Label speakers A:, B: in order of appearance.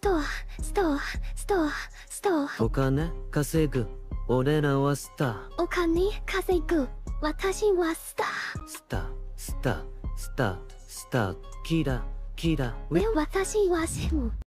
A: トア、ストア、ストア、ストア。
B: お金稼ぐ。俺らはスター。
A: お金稼ぐ。私はスター。
B: スター、スター、スター、スター。キラ、キラ。
A: 私はセブン。